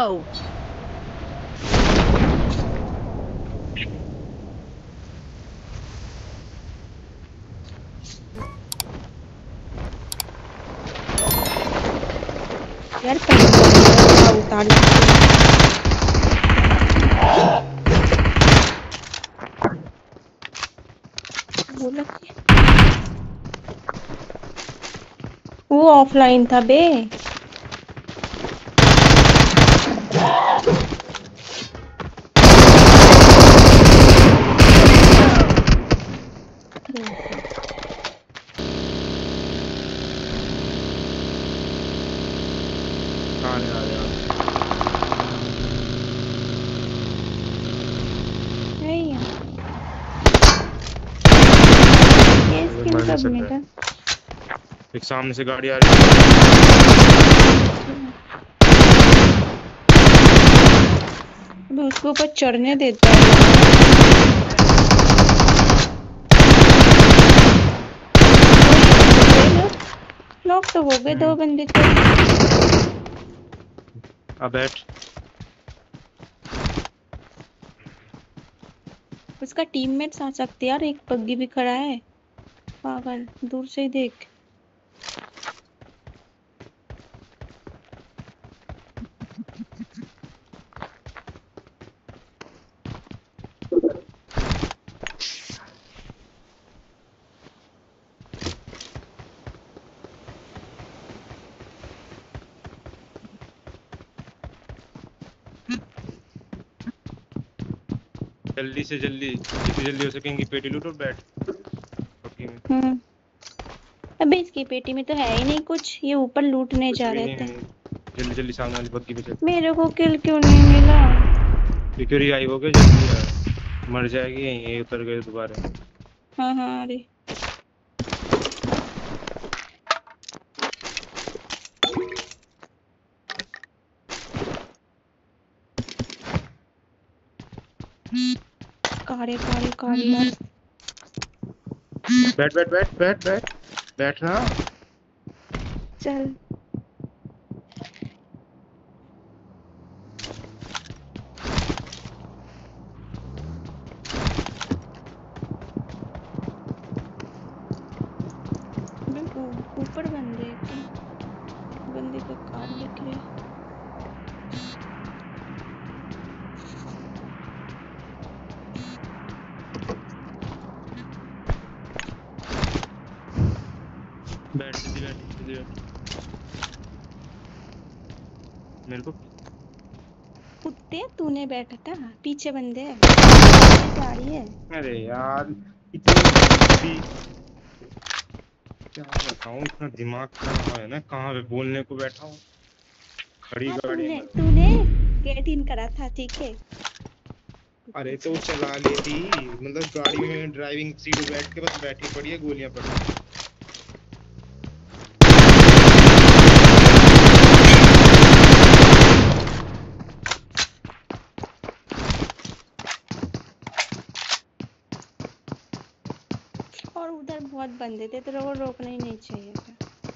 go. यार पहले उतार बोला वो ऑफलाइन था बे। एक सामने से गाड़ी आ रही है। अबे उसके ऊपर चढ़ने देता है। नॉक तो हो गए दो बंदे तो। अब बैठ। उसका टीममेट्स आ सकते यार, एक पग्गी भी खड़ा है पागल, दूर से ही देख। जल्दी से जल्दी, जितनी जल्दी हो सकेंगी पेटी लूट और बैठ। अबे इसकी पेटी में तो है ही नहीं कुछ, ये ऊपर लूटने जा रहे थे। जल्दी जल्दी सामने वाली बग्गी पे चल। मेरे को किल क्यों नहीं मिला? सिक्योरिटी आई हो गया, जल्दी मर जाएगी यहीं उतर गए दोबारा। हाँ हाँ अरे कारे कारे कारे। बैठ बैठ बैठ बैठ बैठ बैठना। चल ऊपर बंदे बंदे का कार दिख रहा है। बैठ जल्दी बैठ जल्दी बैठ। मेरे को कुत्ते तूने बैठा था, पीछे बंदे हैं, गाड़ी है। अरे यार इतनी क्या बताऊं, इतना दिमाग खराब है ना, कहाँ पे बोलने को बैठा हूँ। खड़ी गाड़ी में तूने गेट इन करा था ठीक है। अरे तो चला लेती, मतलब गाड़ी में ड्राइविंग सीट पे बैठ के बस बैठी पड़ी है, गोलियां पड़ी। और उधर बहुत बंदे थे, तेरे को रोकना ही नहीं चाहिए था।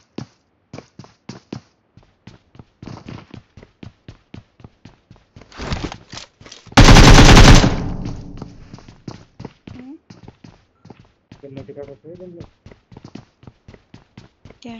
क्या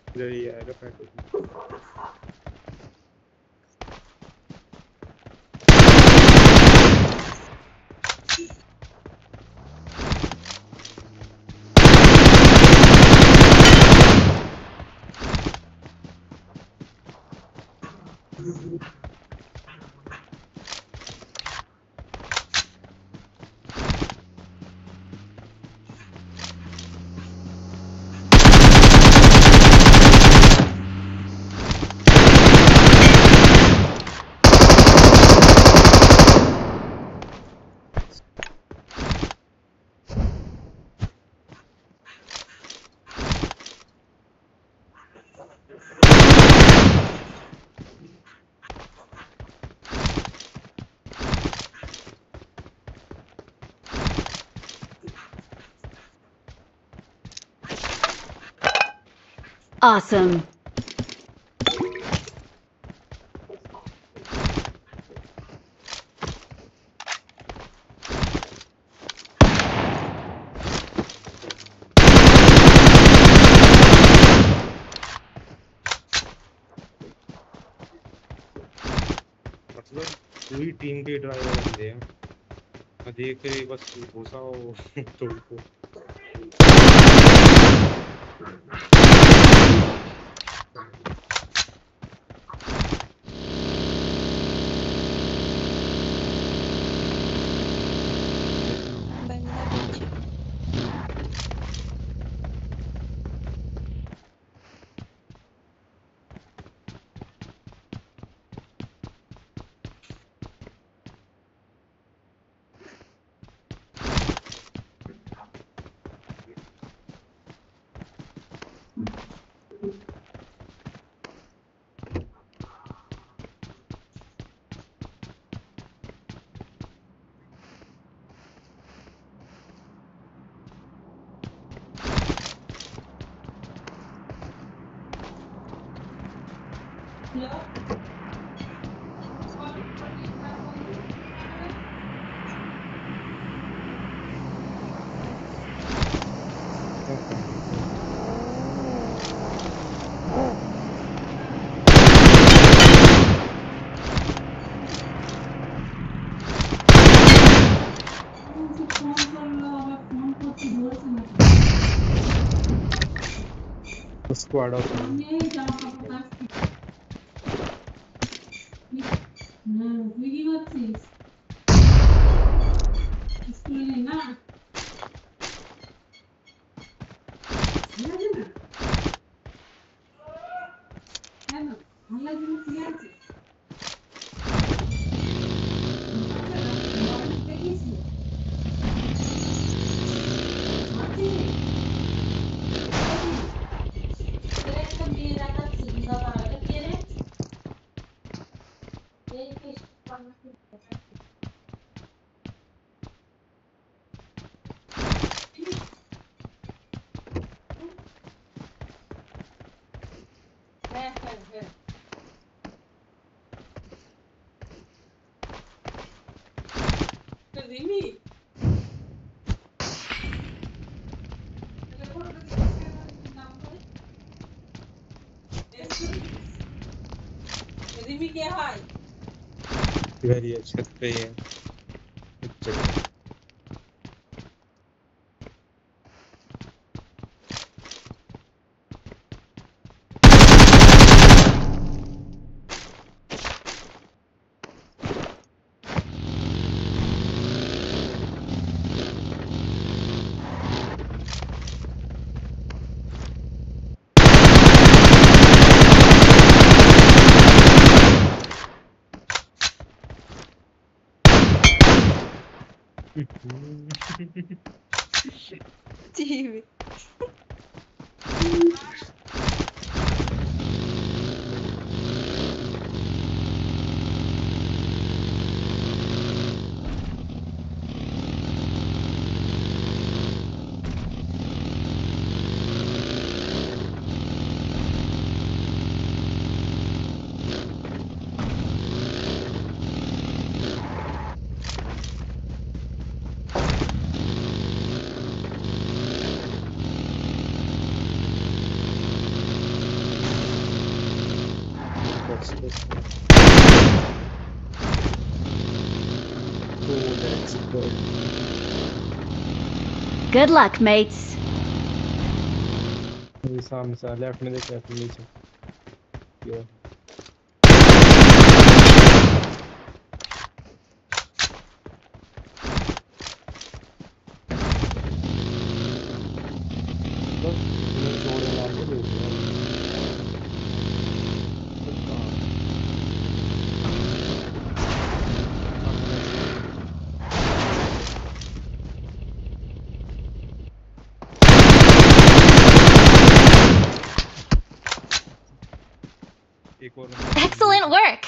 यही आएगा पैकेज। Awesome. मतलब पूरी टीम के ड्राइवर बंदे हैं। मैं देख के बस घुसा हो तुमको। बंदा पीछे। स्क्वाड ऑफ वेरी अच्छा पे है। चलो जी। Good luck, mates. ये सामने से लेफ्ट में देख, लेफ्ट में नीचे ये बस इतने जोड़े मार के देख रहा एक और Excellent work.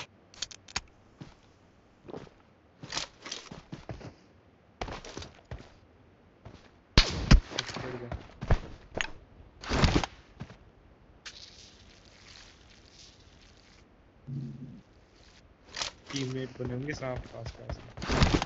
टीममेट बने होंगे साफ आस पास में।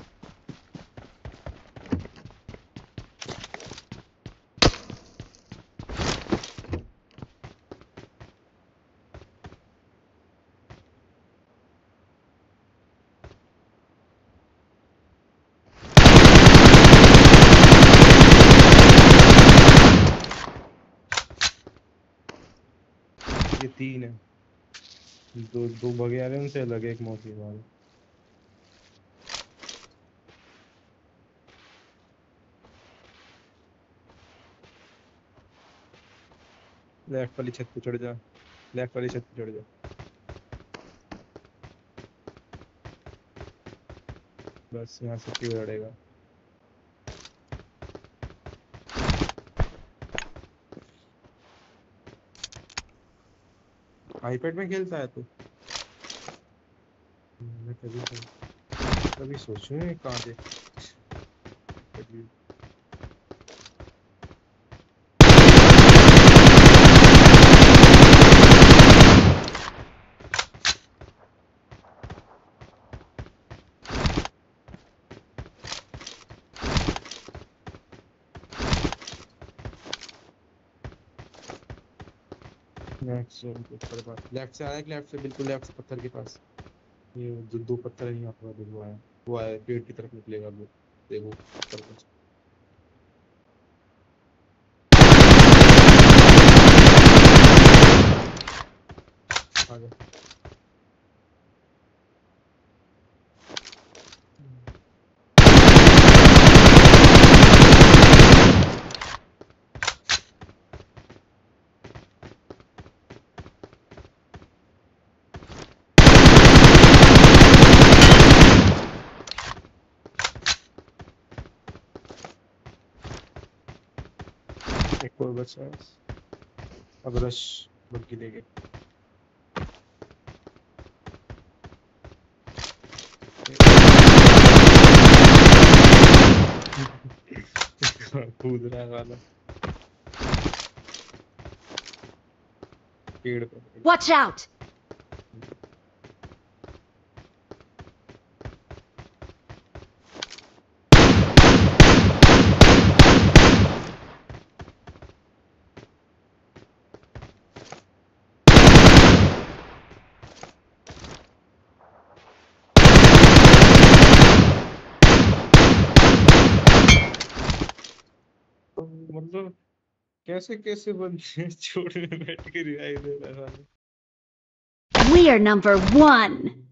ये तीन है, दो दो भगे आ रहे हैं, उनसे अलग है एक मोती वाला। लेफ्ट वाली छत पे चढ़ जा, लेफ्ट वाली छत पे चढ़ जा, बस यहाँ से क्यों लड़ेगा। आईपैड में खेलता है तू? मैं कभी सोचूं ये कहाँ से कभी। लेफ्ट से ऊपर पास, लेफ्ट से आया कि लेफ्ट से, बिल्कुल लेफ्ट से पत्थर के पास। ये जो दो पत्थर है यहाँ पर, वो आया पेड़ की तरफ निकलेगा वो, देखो ऊपर कुछ आ गया। एक और बचा है, अब रश बग्गी लेके। कूद रहा है वाला पेड़ पे। Watch out. मतलब कैसे कैसे बंदे छोड़ में बैठ के रिवाइव दे रहा है। We are number 1.